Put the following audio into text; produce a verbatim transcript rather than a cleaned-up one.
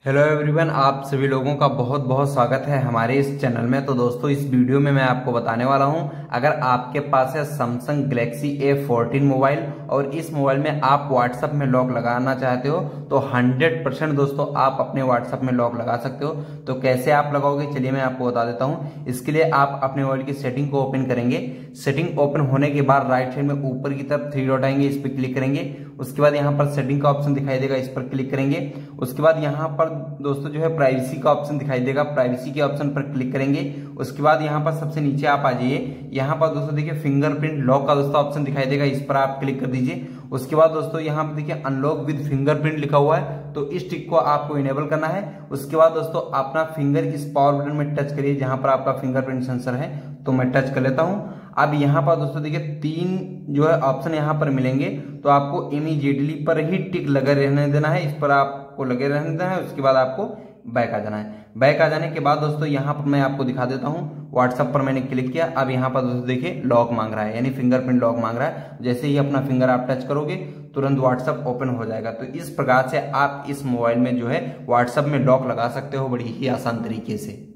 Hello everyone, आप सभी लोगों का बहुत बहुत स्वागत है हमारे इस चैनल में। तो दोस्तों, इस वीडियो में मैं आपको बताने वाला हूं, अगर आपके पास है Samsung Galaxy A fourteen mobile और इस मोबाइल में आप व्हाट्सएप में लॉक लगाना चाहते हो तो हंड्रेड परसेंट दोस्तों आप अपने व्हाट्सएप में लॉक लगा सकते हो। तो कैसे आप लगाओगे, चलिए मैं आपको बता देता हूं। इसके लिए आप अपने मोबाइल की सेटिंग को ओपन करेंगे। सेटिंग ओपन होने के बाद राइट साइड में ऊपर की तरफ थ्री डॉट आएंगे, इस पर क्लिक करेंगे। उसके बाद यहाँ पर सेटिंग का ऑप्शन दिखाई देगा, इस पर क्लिक करेंगे। उसके बाद यहाँ पर दोस्तों जो है प्राइवेसी का ऑप्शन दिखाई देगा, प्राइवेसी के ऑप्शन पर क्लिक करेंगे। उसके बाद यहाँ पर सबसे नीचे आप आ जाइए, यहाँ पर दोस्तों देखिए फिंगरप्रिंट लॉक का दोस्तों ऑप्शन दिखाई देगा, इस पर आप क्लिक कर दीजिए। उसके बाद दोस्तों यहाँ पर देखिए अनलॉक विद फिंगरप्रिंट लिखा हुआ है, तो इस टिक को आपको इनेबल करना है। उसके बाद दोस्तों अपना फिंगर इस पावर बटन में टच करिए जहां पर आपका फिंगरप्रिंट सेंसर है, तो मैं टच कर लेता हूं। अब यहाँ पर दोस्तों देखिए तीन जो है ऑप्शन यहाँ पर मिलेंगे, तो आपको इमीडिएटली पर ही टिक लगे रहने देना है, इस पर आपको लगे रहने देना है। उसके बाद आपको बैक आ जाना है। बैक आ जाने के बाद दोस्तों यहाँ पर मैं आपको दिखा देता हूँ, व्हाट्सएप पर मैंने क्लिक किया। अब यहाँ पर दोस्तों देखिए लॉक मांग रहा है, यानी फिंगरप्रिंट लॉक मांग रहा है। जैसे ही अपना फिंगर आप टच करोगे तुरंत व्हाट्सएप ओपन हो जाएगा। तो इस प्रकार से आप इस मोबाइल में जो है व्हाट्सएप में लॉक लगा सकते हो बड़ी ही आसान तरीके से।